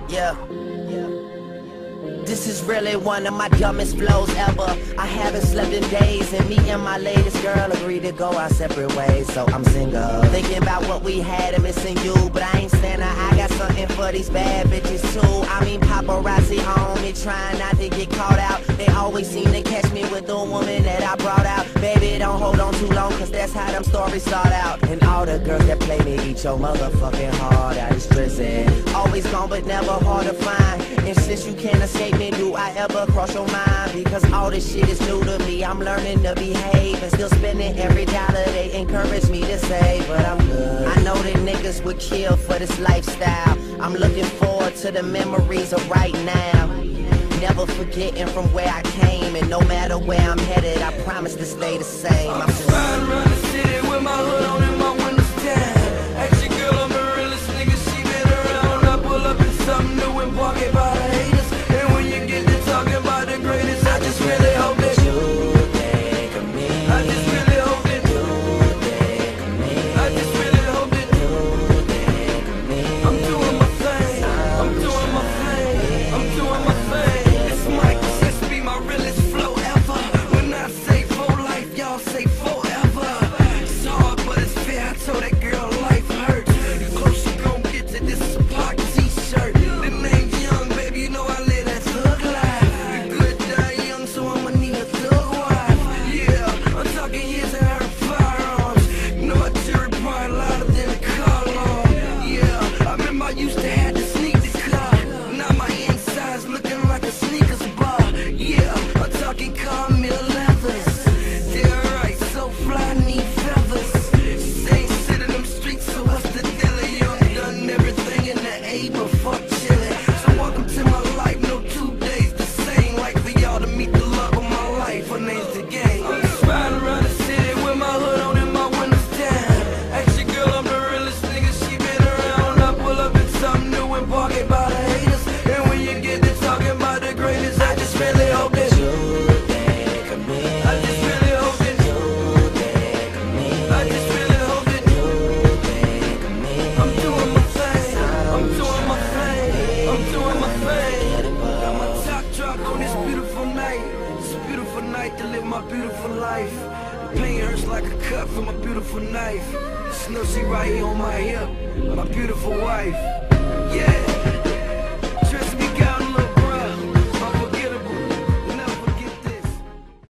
Yeah. This is really one of my dumbest flows ever. I haven't slept in days, and me and my latest girl agreed to go our separate ways. So I'm single, thinking about what we had and missing you. But I ain't standing, I got something for these bad bitches too. I mean paparazzi on me, trying not to get caught out. They always seem to catch me with the woman that I brought out. Baby, don't hold on too long, cause that's how them stories start out. And all the girls that play me eat your motherfucking heart out. It's stressing, always gone but never hard to find. And since you can't escape me, do I ever cross your mind? Because all this shit is new to me. I'm learning to behave and still spending every dollar they encourage me to save. But I'm good. I know that niggas would kill for this lifestyle. I'm looking forward to the memories of right now. Never forgetting from where I came, and no matter where I'm headed, I promise to stay the same. I'm just riding around the city with my hood on and my windows down. Ask your girl, I'm the realest nigga, she been around. I pull up in something new and park it by the haters. And when you get to talking about the greatest, I just really hope that you think of me. I just really hope that you think of me. I just really hope that you think of me. I'm doing my thing, I'm doing my thing, I'm doing my thing. This might just be my realest flow ever. When I say for life, y'all say forever. It's hard, but it's fair. I told that girl life hurts. The close you gon' get to this is a Pac t-shirt. The name's Young, baby, you know I live that thug life. The good die young, so I'ma need a thug wife. Yeah, I'm talking years and her firearms. You know I jury probably louder than a car alarm. Yeah, I remember I used to have to sneak the car. Now my inside's looking like a sneakers bar. Yeah, I'm talking Carmel leathers. They're right, so fly, need feathers. She ain't sit in them streets, so what's the deal? You done everything in the A, but fuck chillin'. So welcome to my life, no 2 days the same. Like for y'all to meet the love of my life, her name's the game. I'm just riding around the city with my hood on and my windows down. Ask your girl, I'm the realest nigga, she been around. I pull up in something new and park it by the haters. And when you get to talking about the greatest, I just really hope that you think of me. I just really hope that you think of me. I just really hope that you think of me. I'm doing my thing, I'm doing my thing, I'm doing my thing. Got my top drop on this beautiful night. It's a beautiful night to live my beautiful life. The pain hurts like a cut from a beautiful knife. Just know she right here on my hip, my beautiful wife. Yeah.